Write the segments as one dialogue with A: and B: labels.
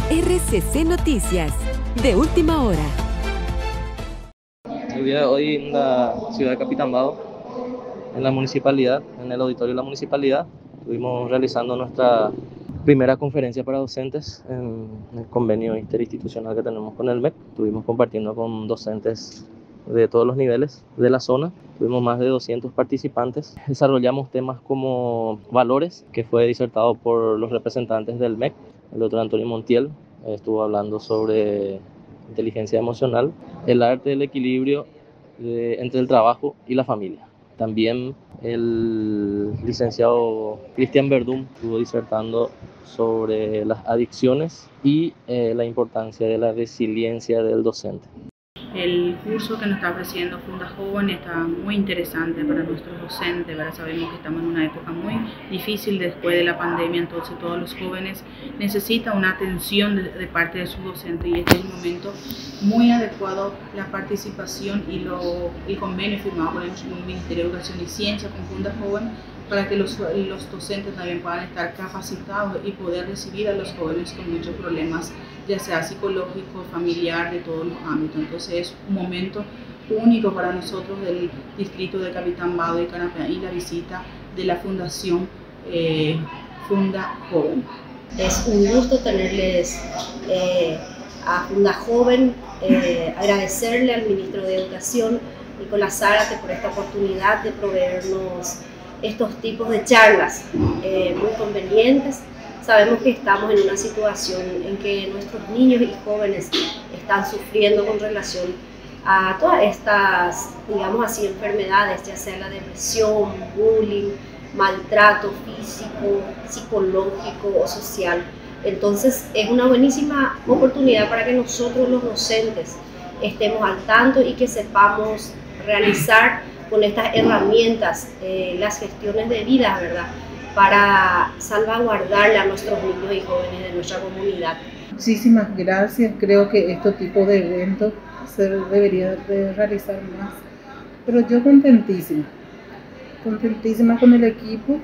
A: RCC Noticias, de última hora.
B: El día de hoy en la ciudad de Capitambao, en la municipalidad, en el auditorio de la municipalidad, estuvimos realizando nuestra primera conferencia para docentes en el convenio interinstitucional que tenemos con el MEC. Estuvimos compartiendo con docentes de todos los niveles de la zona. Tuvimos más de 200 participantes. Desarrollamos temas como valores, que fue disertado por los representantes del MEC. El doctor Antonio Montiel estuvo hablando sobre inteligencia emocional, el arte del equilibrio entre el trabajo y la familia. También el licenciado Cristian Verdún estuvo disertando sobre las adicciones y la importancia de la resiliencia del docente.
C: El curso que nos está ofreciendo Funda Joven está muy interesante para nuestros docentes, ¿verdad? Sabemos que estamos en una época muy difícil después de la pandemia, entonces todos los jóvenes necesitan una atención de parte de sus docentes y este es un momento muy adecuado la participación y el convenio firmado con el Ministerio de Educación y Ciencia con Funda Joven para que los docentes también puedan estar capacitados y poder recibir a los jóvenes con muchos problemas, ya sea psicológico, familiar, de todos los ámbitos. Entonces es un momento único para nosotros del distrito de Capitambao y Canapé y la visita de la Fundación Funda Joven.
D: Es un gusto tenerles a Funda Joven, agradecerle al Ministro de Educación, Nicolás Zárate, por esta oportunidad de proveernos estos tipos de charlas muy convenientes. Sabemos que estamos en una situación en que nuestros niños y jóvenes están sufriendo con relación a todas estas, digamos así, enfermedades, ya sea la depresión, bullying, maltrato físico, psicológico o social. Entonces es una buenísima oportunidad para que nosotros los docentes estemos al tanto y que sepamos realizar con estas herramientas las gestiones debidas, ¿verdad?, para salvaguardar a nuestros niños y jóvenes de nuestra comunidad.
E: Muchísimas gracias. Creo que este tipo de eventos se debería de realizar más. Pero yo contentísima con el equipo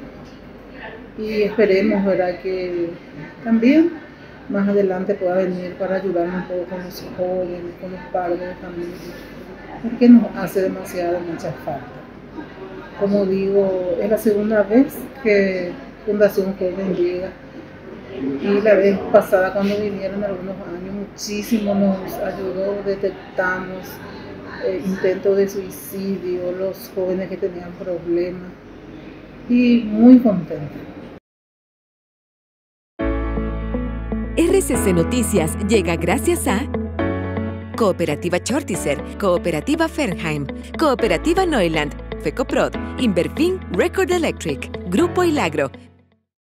E: y esperemos, ¿verdad?, que también más adelante pueda venir para ayudarnos un poco con los jóvenes, con los padres de familia, porque nos hace mucha falta. Como digo, es la segunda vez que Fundación Joven llega y la vez pasada cuando vinieron algunos años muchísimo nos ayudó, detectamos intentos de suicidio, los jóvenes que tenían problemas y muy contenta.
A: RCC Noticias llega gracias a Cooperativa Chortizer, Cooperativa Fernheim, Cooperativa Neuland, FECOPROD, Inverfin, Record Electric, Grupo Ilagro,